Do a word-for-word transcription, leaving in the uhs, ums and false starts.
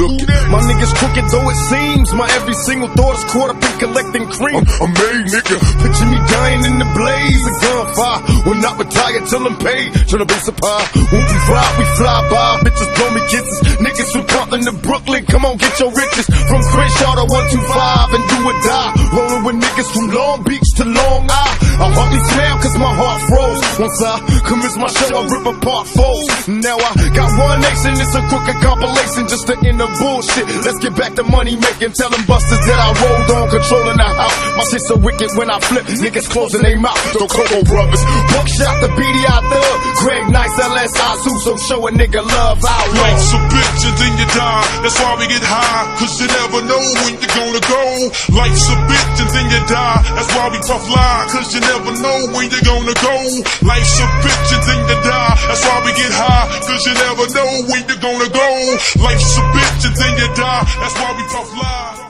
looking. My niggas crooked though it seems. My every single thought is caught up in collecting cream. I'm, I'm made, nigga. Picture me dying in the blaze of gunfire. Will not retire till I'm paid. Tryna be surprised. When we ride, we fly by. Bitches blow me kisses. Niggas from Compton to Brooklyn, come on, get your riches. From Crenshaw to one two five and do or die. Rolling with niggas from Long Beach to Long Island. I hardly smile cause my heart froze. Once I commence my show, I rip apart foes. Now I got one nation, it's a crooked compilation just to end the bullshit. Let's get back to money making. Tell them busters that I rolled on, controlling the house. My shit so wicked when I flip, niggas closing their mouth. The Coco Brothers, Buckshot, the B D I Thug, Greg Nice, L S I Zoo, so show a nigga love out. Life's a bitch and then you die. That's why we get high, cause you never know when you're gonna go. Life's a bitch and then you die. That's why we puff lie, cause you never know when you're gonna go. Life's a bitch and then you die. That's why we get high, cause you never know when you're gonna go. Life's a bitch and then you die. That's why we puff lie.